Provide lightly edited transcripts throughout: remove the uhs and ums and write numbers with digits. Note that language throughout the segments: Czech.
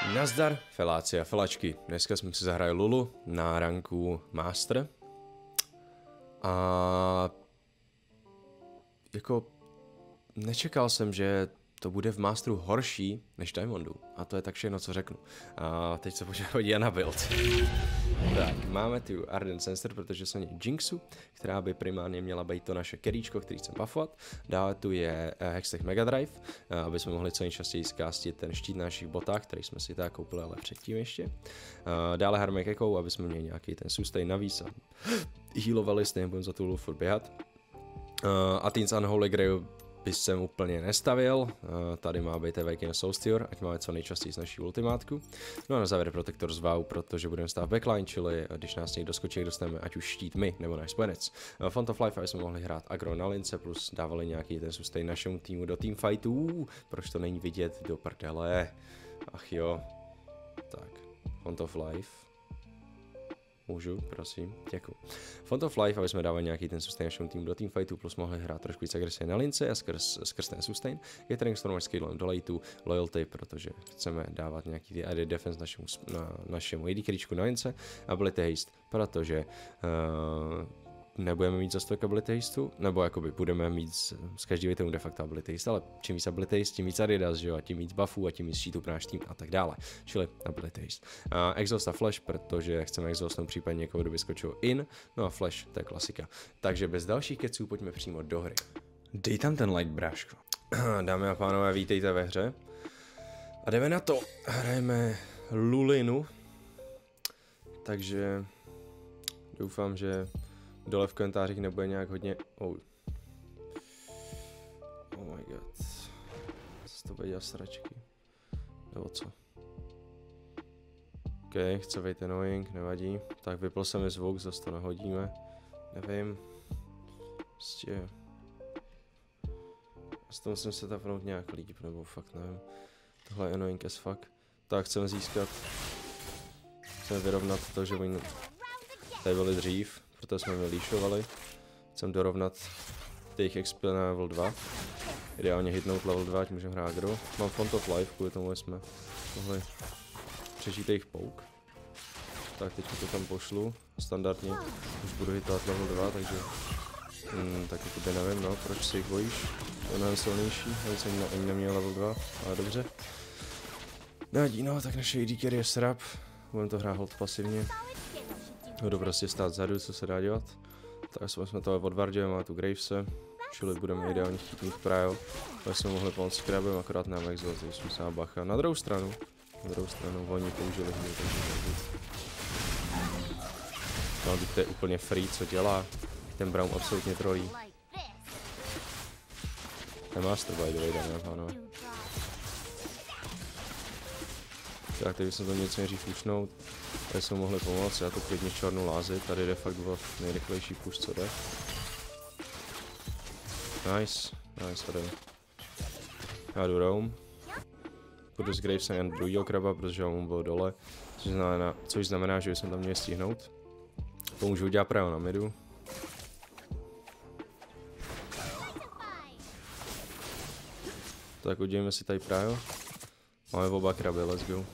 Nazdar, feláci a felačky. Dneska jsme si zahrali Lulu na ranku Master. A jako nečekal jsem, že to bude v Masteru horší než Diamondu. A to je tak všechno, co řeknu. A teď se pojďme podívat na build. Tak, máme tu Ardent Sensor, protože jsou Jinxu, která by primárně měla být to naše keríčko, který chceme buffovat. Dále tu je Hextech Mega Drive, aby jsme mohli co nejčastěji zkástit ten štít na našich botách, který jsme si tak koupili, ale předtím ještě. Dále Harmonic Echo, aby jsme měli nějaký ten sustain navíc a healovali, stejně budeme za tu Lulu furt běhat. A Teens Unholy Grail bych jsem úplně nestavil, tady má být Awaken Soulstealer, ať máme co nejčastěji z naší ultimátku. No a na závěr Protector z WoW, protože budeme stát backline, čili když nás někdo skočí, dostaneme ať už štít my nebo náš spojenec. Font of Life, aby jsme mohli hrát agro na lince, plus dávali nějaký ten sustain našemu týmu do teamfightů. Proč to není vidět do prdele? Ach jo. Tak, Font of Life. Můžu, prosím, děkuji. Font of Life, aby jsme dávali nějaký ten sustain našemu týmu do teamfightu, plus mohli hrát trošku víc agresivně na lince a skrz ten sustain. Gathering Storm s skillem do lateu, loyalty, protože chceme dávat nějaký ty added defense našemu AD carryčku na lince, ability haste, protože nebudeme mít za stolik ability hasteu, nebo jakoby budeme mít z každý itemu de facto ability haste, ale čím víc ability haste, tím víc Adidas, že jo, a tím víc buffů a tím víc cheatů pro náš tým a tak dále, čili ability haste. Exhaust a flash, protože chceme exhaustnout případně někoho, kdo vyskočil in, no a flash, to je klasika. Takže bez dalších keců pojďme přímo do hry. Dej tam ten light bráško. Dámy a pánové, vítejte ve hře. A jdeme na to. Hrajeme Lulinu. Takže doufám, že dole v komentářích nebude nějak hodně... Oh my god. Co to bude dělat sračky? Nebo co? OK, chce být annoying, nevadí. Tak vypl se mi zvuk, zase to nahodíme. Nevím. Prostě... Z toho musím se tapnout nějak líp, nebo fakt nevím. Tohle je annoying as fuck. Tak chceme získat... Chceme vyrovnat to, že oni tady byli dřív, protože jsme je líšovali. Chceme dorovnat těch XP na level 2. Ideálně hitnout level 2, ať můžeme hrát agro. Mám Font of Life, kvůli tomu jsme mohli přežít jejich pouk. Tak teď to tam pošlu. Standardně už budu hitovat level 2, takže tak jakoby nevím, no, proč se jich bojíš. Je mnohem silnější, ale jsem ani neměl level 2, ale dobře. Nevadí, no, tak naše AD carry je srap. Budeme to hrát hold pasivně. Budu prostě stát vzadu, co se dá dělat. Tak jsme to odvardili, máme tu Gravese, čili budeme ideálně chtít mít prio. Tak jsme mohli pomoct s Krabem, akorát nám exhaust, takže jsme se na bacha. Na druhou stranu oni použili hněď, takže nebud. No, to je úplně free, co dělá. Ten Braum absolutně trolí. To je Master by the way, dámy a pánové. Tak, teď jsem to něco nejdřív pušnout. Tady jsme mohli pomoct, já to klidně čornu lázit, tady jde fakt bylo nejrychlejší push, co jde. Nice, tady. Já jdu roam. Půjdu s Gravesem jen druhýho kraba, protože on byl dole, což znamená, že jsme tam měli stihnout. Pomůžu udělat právě na midu. Tak udělíme si tady právě. Máme oba kraby, let's go.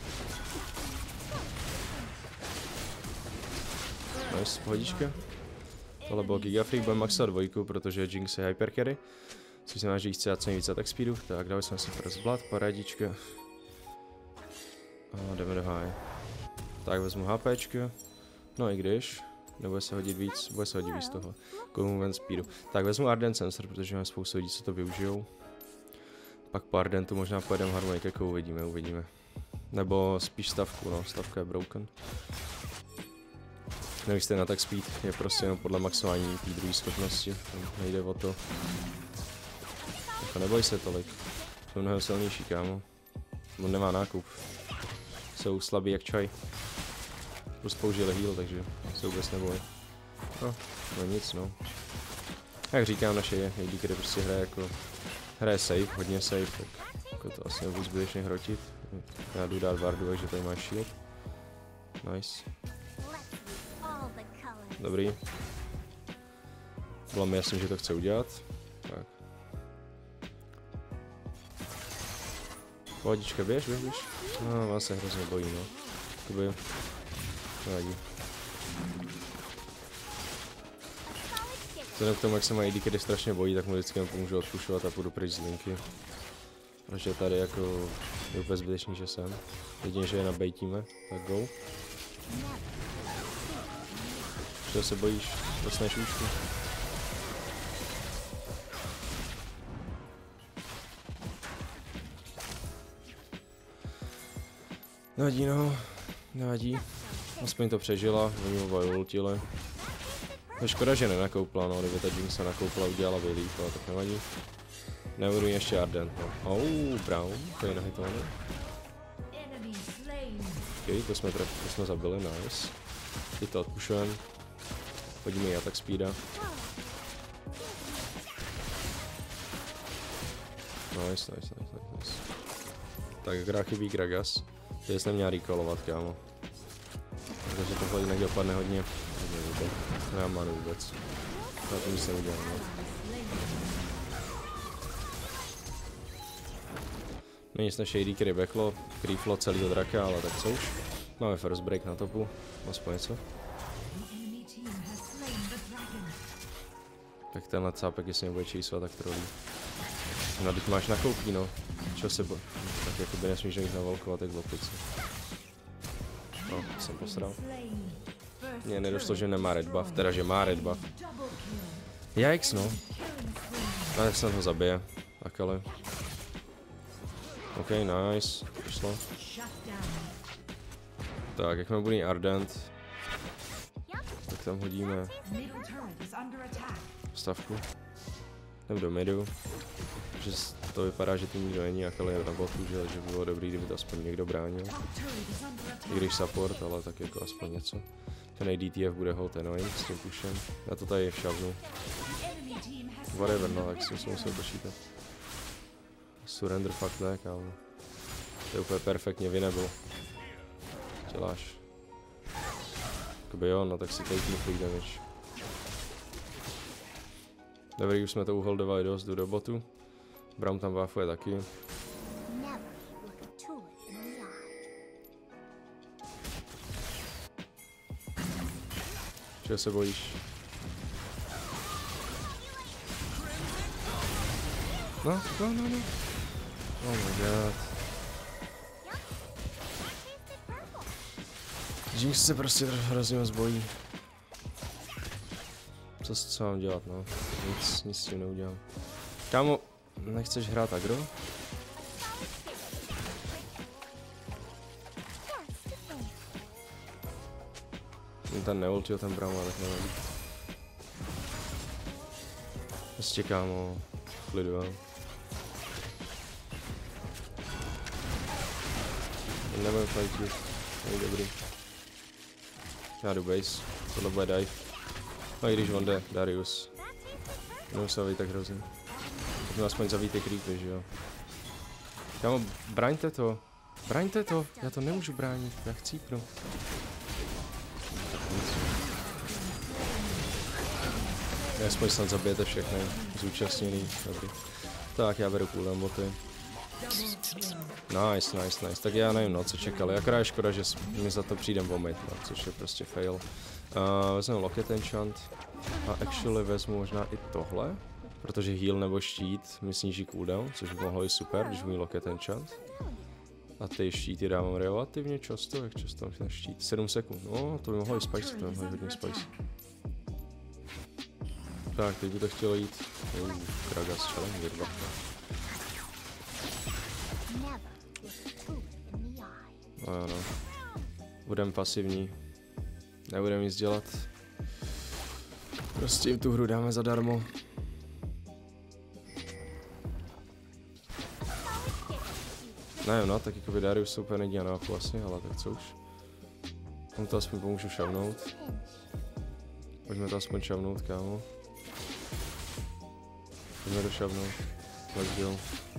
Nice, pohodička. Tohle byl Gigafreak, budeme maxovat dvojku, protože Jinx je hypercarry. Což znamená, že jí chce dát co nejvíc attack speedu. Tak dali jsme si first blood, parádička. A jdeme do háje. Tak vezmu HPčka. No i když, nebude se hodit víc, bude se hodit víc toho. Movement speedu. Tak vezmu Ardent Sensor, protože máme spoustu lidí, co to využijou. Pak po Ardentu možná pojedeme Harmonic, jako uvidíme. Nebo spíš stavku, no, stavka je broken. Nevíš, ten attack speed je prostě jenom podle maximální té druhé schopnosti, nejde o to. Jako neboj se tolik, jsou mnohem silnější, kámo. On nemá nákup. Jsou slabý jak čaj. Plus použili heal, takže se vůbec neboj. No nic, no. Jak říkám, naše AD carry prostě hraje safe, hodně safe, tak jako to asi nebudu zbytečně hrotit. Já jdu dát wardu, takže tady máš shield. Nice. Dobrý. Bylo mi jasný, že to chce udělat. Tak. Pohodička, běž. No, vás se hrozně bojí, no. Jakoby... Nevadí. Vzhledem k tomu, jak se má AD Carry strašně bojí, tak mu vždycky pomůžu odpušovat a půjdu pryč z linky. Protože tady jako je úplně zbytečný, že jsem. Jedině, že je nabejtíme, tak go. Čeho se bojíš? Dostaneš účku. Nevadí, no. Nevadí. Aspoň to přežila, oni oba ultili. Je škoda, že nenakoupila, no, kdyby ta Jinx se nakoupila, udělala vylíp, ale tak nevadí. Nebudu ještě Ardent, no. Brown, to je nahitovaný. Ok, to jsme zabili, nice. Teď to odpušujeme. Hodíme i attack speeda. Nice. Tak akorát chybí Gragas. Teď jsem neměl recallovat, kámo. Takže tohle jinak dopadne hodně vůbec. Nemám manu vůbec. Na to nic neudělám, no. Není snad Shady Carry backlo, creeplo celýho draka, ale tak co už. Máme first break na topu, aspoň něco. Tak tenhle cápek, jestli nebude chaseovat, tak trolí. No, teď máš nakoupí, no. Čo se bo... Tak jakoby nesmíš jít navolkovat, jak v opici. No, jsem posral. Mně nedošlo, že nemá red buff, teda že má red buff. Yikes, no. A tak snad ho zabije. Tak ale. OK, nice. Přišlo. Tak, jak máme bude Ardent, tak tam hodíme stavku. Jdem do midu. Že to vypadá, že tím nikdo není, ale je na botu, že by bylo dobrý, kdyby to aspoň někdo bránil. I když support, ale tak jako aspoň něco. Ten ADTF bude hold annoying s tím pushem. Já to tady šavnu. Whatever, no, tak jsem se musel počítat. Surrender fakt ne, kámo. To je úplně perfektně winnable. Děláš. Jakoby jo, no tak si take free damage. Dobrý, už jsme to uholdovali dost, jdu do botu. Braum tam buffuje taky. Čeho se bojíš? No. Oh my god. Jinx se prostě hrozně moc bojí. Co mám dělat, no? Nic s tím neudělám. Kámo, nechceš hrát agro? Ten neultil ten Braum, ale tak nevím. Prostě kámo, klidu. Nebudem fightit, není dobrý. Já jdu base, tohle bude dive. No i když on jde, Darius. Nemusel být tak hrozný. Tak mi aspoň zavíte creepy, že jo. Kámo, braňte to. Braňte to, já to nemůžu bránit, já chcípnu. Aspoň snad zabijete všechny zúčastněný, dobrý. Tak já beru cooldown boty. Nice. Tak já nevím, no, co čekali. Akorát je škoda, že mi za to přijdem vomit, no, což je prostě fail. Vezmu Locket Enchant a actually vezmu možná i tohle, protože heal nebo štít mi sníží cooldown, což by mohlo být super, když budu Locket Enchant. A ty štíty dávám relativně často, jak často mám štít? 7 sekund, no, to by mohlo být spicy, to by mohlo být hodně spicy. Tak, teď by to chtělo jít. Gragas Challenger 2. No. Budem pasivní. Nebudeme nic dělat. Prostě jim tu hru dáme zadarmo. Ne, no, tak jako by Darius super nedělá na vlastně, ale tak co už. Tam to aspoň pomůžu šavnout. Pojďme to aspoň šavnout, kámo. Pojďme to šavnout. Let's go.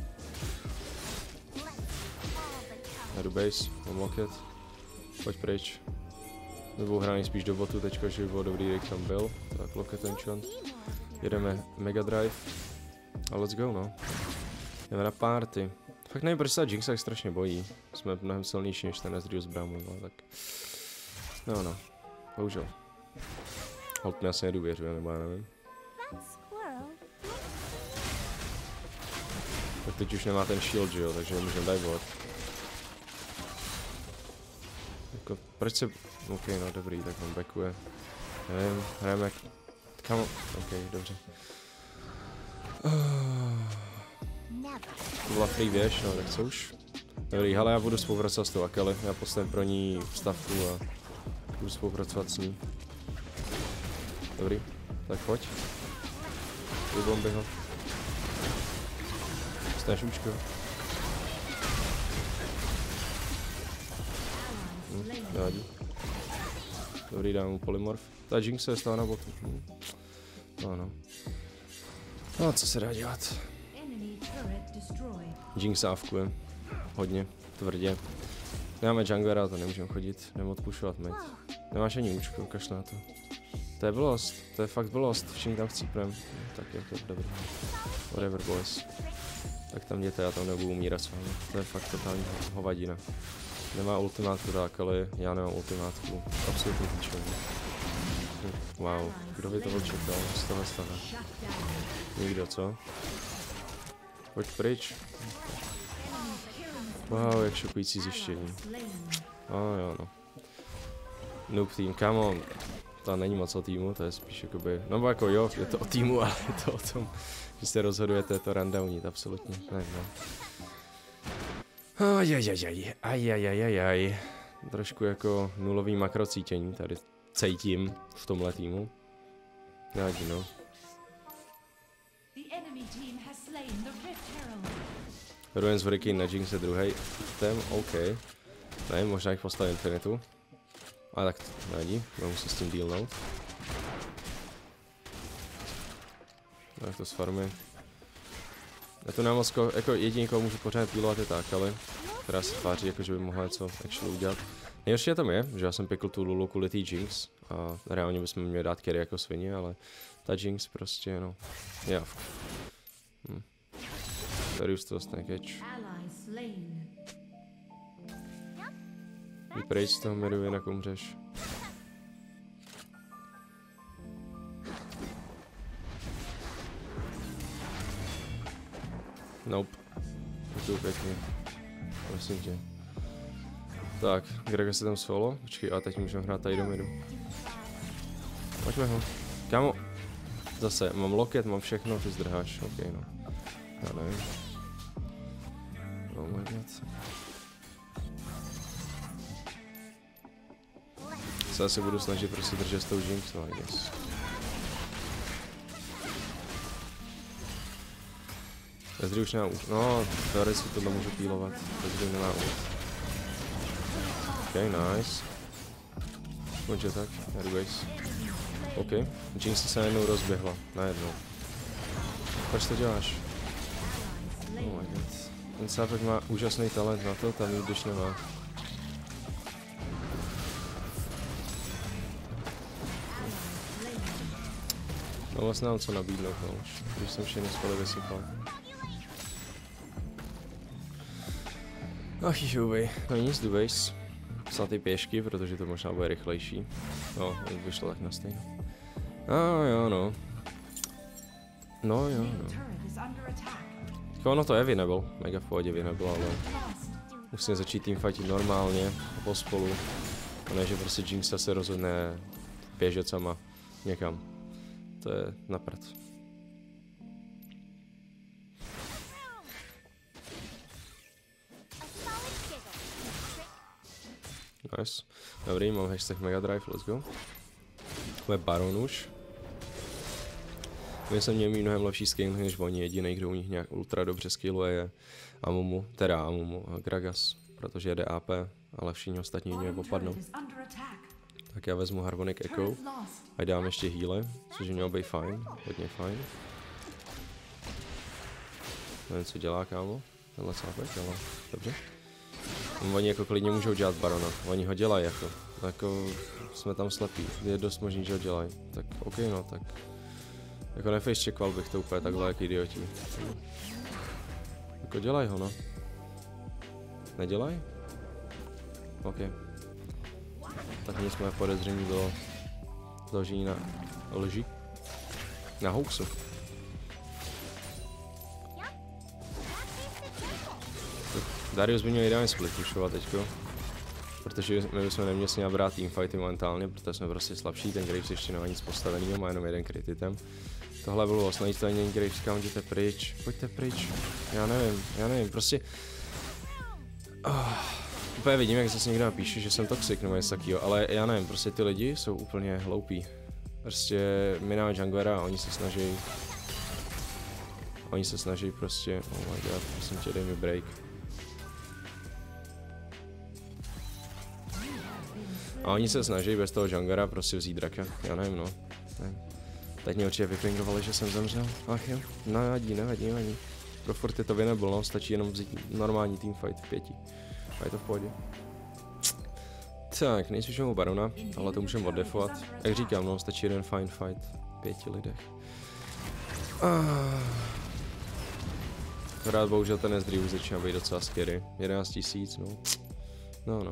Jdu base, mám locket. Pojď pryč. Nebudu hraný spíš do botu teďka, že by bylo dobrý, jak tam byl. Tak Locket Enchant. Jedeme Mega Drive. A let's go, no. Jdeme na party. Fakt nevím, proč se Jinx tak strašně bojí. Jsme mnohem silnější než ten Ezreal s Bramou, ale tak... No, bohužel. Holt mi asi nedůvěřuje, nebo já nevím. Tak teď už nemá ten shield, že jo, takže nemůžeme divovat. Jako, proč se... OK, no dobrý, tak on backuje. Nevím, hrajeme jak... Kamo... OK, dobře. To byla free věž, no tak co už? Dobrý, hele, já budu spolupracovat s tou Akali, já postavím pro ní vstavku a budu spolupracovat s ní. Dobrý, tak pojď. Vybombi ho. Staneš účko. Nevadí. Dobrý, dám mu polymorf. Ta Jinx se stala na botu. No. No, co se dá dělat? Jinx avkuje. Hodně, tvrdě. Nemáme junglera, to nemůžeme chodit. Jdeme odpušovat mid. Nemáš ani účko, kašle na to. To je blbost, to je fakt blbost. Všichni tam chcípnem. Tak je to dobrý. Whatever boys. Tak tam jděte, já tam nebudu umírat s vámi. To je fakt totální hovadina. Nemá ultimátku Dákali, já nemám ultimátku. Absolutně píčový. Wow, kdo by to očekal z toho stava? Nikdo, co? Pojď pryč. Wow, jak šokující zjištění. Jo, no. Noob tým, come on. To není moc o týmu, to je spíš jakoby... No jako jo, je to o týmu, ale je to o tom, že se rozhodujete to rundownit, absolutně. Ne, no. Ajajajajaj. Trošku jako nulový makrocítění tady cítím v tomhle týmu. Nevadí, no. Ruin z Hurricane na Jinx je druhý tém, OK. Ne, možná jich postavím Infinitu. Ale tak nevadí, budu se s tím dealnout. Tak to z farmy. Já to nemám moc, jako jediný, koho můžu pořád pílovat je ta Akali, která se tváří jako, že by mohla něco actually udělat. Nejhorší tam je, že já jsem pikl tu Lulu kvůli té Jinx a reálně bychom měli dát carry jako svině, ale ta Jinx prostě, no, jav. Tady už to dostane catch. Vyprej z toho midu, jinak umřeš. Nope. Je to pěkně. Prosím tě. Tak, Grega se tam solo. Počkej, a teď můžeme hrát tady do midu. Pojďme ho. Kámo. Zase, mám loket, mám všechno, ty zdrháš. OK, no. Já nevím. Oh my god. Se asi budu snažit prostě držet s tou Jinx, no I guess. Ezreal už nemá ult. No, teoreticky tohle můžu pílovat. Ezreal nemá ult. OK, nice. Konče tak, anyways. OK, Jinx se najednou rozběhla. Najednou. Proč to děláš? Oh my god. Ten sápek má úžasný talent na to, tam když nemá. No vlastně mám co nabídnout, no už, když jsem všechny spolu vysypal. Ach juby, no nic, jdu base. Psal ty pěšky, protože to možná bude rychlejší. No, vyšlo tak na stejno. No jo, no. No jo, no. Ono to je Winnable, mega v pohodě Winnable, ale musíme začít teamfightit normálně, pospolu. A ne, že prostě Jinx se rozhodne běžet sama někam. To je na prd. Nice. Dobrý, mám hashtag Mega Drive, let's go. Máme Baron už. My jsem měl mít mnohem lepší skill než oni, jediný, kdo u nich nějak ultra dobře skilluje je Amumu, teda Amumu a Gragas, protože jede AP, ale všichni ostatní mě popadnou. Tak já vezmu Harmonic Echo a dám ještě heale, což by mělo být fajn, hodně fajn. Nevím, co dělá, kámo, tenhle sápek, ale dobře. Oni jako klidně můžou dělat Barona, oni ho dělají jako jsme tam slepí, je dost možný, že ho dělají, tak OK no, tak jako nefacecheckval bych to úplně takhle jak idioti. Jako dělaj ho no. Nedělaj? OK. Tak nic moje podezření bylo založení na lži. Na hoaxu. Darius by měl ideálně splitpušovat teďko. Protože my bychom neměli s ním brát teamfighty momentálně, protože jsme prostě slabší, ten Graves ještě nemá nic postaveného, má jenom jeden crit item. Tohle bylo osnají straně Graves, kam jděte pryč, pojďte pryč, já nevím, prostě... Úplně vidím, jak zase někdo napíše, že jsem toxic nebo něco takového, ale já nevím, prostě ty lidi jsou úplně hloupí. Prostě my máme junglera a oni se snaží prostě, oh my god, prosím tě, dej mi break. A oni se snaží bez toho junglera prostě vzít draka, já nevím no. Nevím. Teď mě určitě vypingovali, že jsem zemřel, ach jo, nevadí. Pro furt je to winnable, no, stačí jenom vzít normální teamfight v 5. A je to v pohodě. Tak, nejspíš u barona, ale to můžeme oddefovat. Jak říkám, no, stačí jeden fine fight v 5 lidech. Rád bohužel ten Ezreal začíná být docela scary. 11 000, no. No.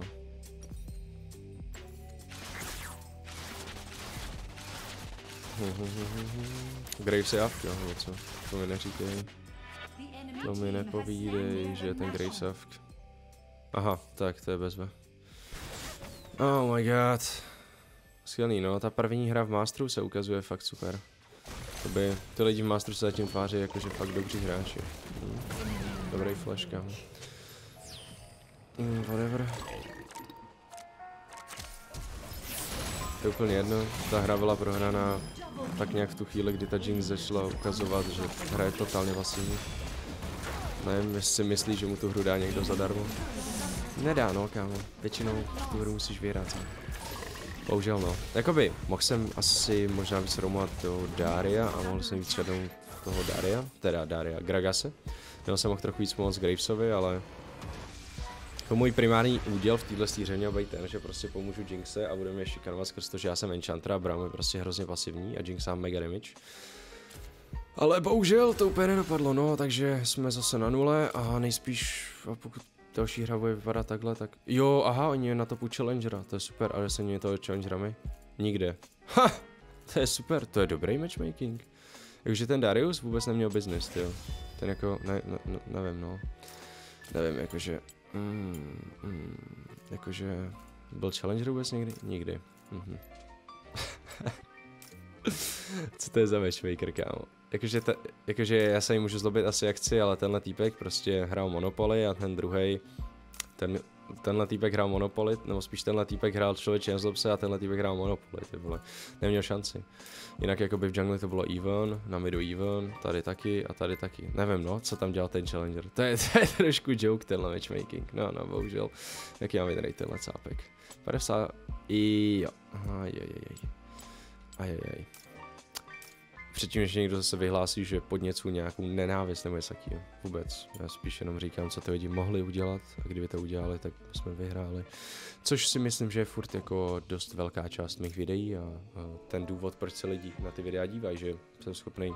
Graves je afk, jo, nebo co? To mi neříkej. To mi nepovídej, že je ten Graves afk. Aha, tak to je bezva. Oh my god. Skvělý, no, ta první hra v Masteru se ukazuje fakt super. Ty lidi v Masteru se zatím tváří jakože fakt dobří hráči. Dobrý flash, kámo. Whatever. To je úplně jedno, ta hra byla prohraná tak nějak v tu chvíli, kdy ta Jinx začala ukazovat, že hra je totálně pasivní. Nevím, jestli si myslí, že mu tu hru dá někdo zadarmo. Nedá, no, kámo. Většinou tu hru musíš vyhrát. Bohužel, no. Jakoby, mohl jsem asi možná víc roumovat do Daria a mohl jsem víc šednout toho Daria, Gragase. Měl jsem mohl trochu víc pomoct Gravesovi, ale jako můj primární úděl v této hře měl být ten, že prostě pomůžu Jinxe a budeme je šikanovat skrz to, že já jsem Enchanter a Braum je prostě hrozně pasivní a Jinx má mega damage. Ale bohužel to úplně nedopadlo, no, takže jsme zase na nule a nejspíš, a pokud další hra bude vypadat takhle, tak... Jo, aha, oni je na topu Challengera, to je super, ale se mě toho Challengerami? Nikde. Ha! To je super, to je dobrý matchmaking. Takže ten Darius vůbec neměl business, jo. Ten jako, nevím, no. Nevím, jakože... jakože... Byl Challenger vůbec někdy? Nikdy. Co to je za matchmaker, kámo? Jakože já se jim můžu zlobit asi jak chci, ale tenhle týpek prostě hrál Monopoly a ten druhej, tenhle týpek hrál Monopoly, nebo spíš tenhle týpek hrál Člověče nezlob se a tenhle týpek hrál Monopoly, ty vole. Neměl šanci. Jinak jakoby v jungli to bylo even, na midu even, tady taky a tady taky. Nevím no, co tam dělal ten Challenger. To je trošku joke tenhle matchmaking. No, bohužel. Jaký mám vydrej tenhle cápek. 50 jo. Ajajaj. Předtím, než někdo zase vyhlásí, že podněcuje nějakou nenávist nebo něco takového. Vůbec. Já spíš jenom říkám, co ty lidi mohli udělat a kdyby to udělali, tak jsme vyhráli. Což si myslím, že je furt jako dost velká část mých videí a ten důvod, proč se lidi na ty videa dívají, že jsem schopný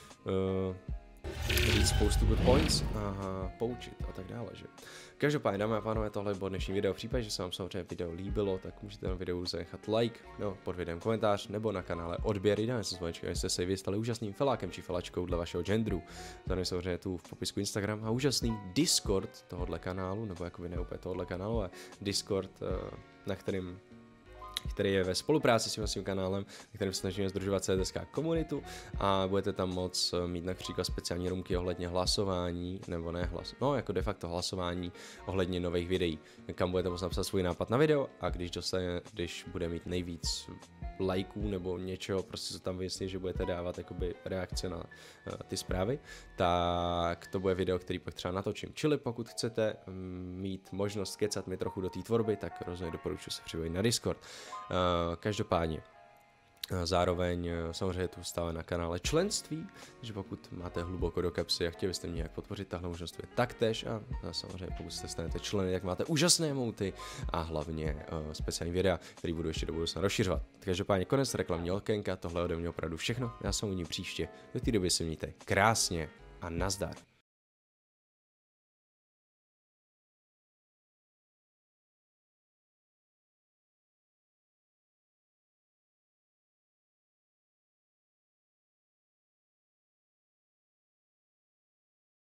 říct spoustu good points a poučit a tak dále, že. Každopádně, dámy a pánové, tohle bylo dnešní video. V případě, že se vám samozřejmě video líbilo, tak můžete na videu zanechat like, no, pod videem komentář, nebo na kanále odběr. Dáme se zvonečky, abyste se vy stali úžasným felákem či felačkou dle vašeho genderu. Zároveň samozřejmě tu v popisku Instagram a úžasný Discord tohohle kanálu, nebo jakoby ne úplně tohohle kanálu, ale Discord, na který je ve spolupráci s tím vlastním kanálem, na kterém se snažíme združovat CS:GO komunitu a budete tam moc mít například speciální roomky ohledně hlasování, nebo ne no jako de facto hlasování ohledně nových videí, kam budete moct napsat svůj nápad na video a když bude mít nejvíc lajků nebo něčeho, prostě se tam vyjasní, že budete dávat jakoby reakce na ty zprávy, tak to bude video, který pak třeba natočím. Čili pokud chcete mít možnost kecat mi trochu do té tvorby, tak rozhodně doporučuji se připojit na Discord. Každopádně zároveň samozřejmě tu stále na kanále členství, takže pokud máte hluboko do kapsy a chtěli byste mě nějak podpořit, tahle možnost je taktéž a samozřejmě pokud se stanete členy, jak máte úžasné emoty a hlavně speciální videa, který budu ještě do budoucna rozšiřovat. Každopádně konec reklamní okénka, tohle ode mě opravdu všechno, já se uvidím příště, do té doby se mějte krásně a nazdar.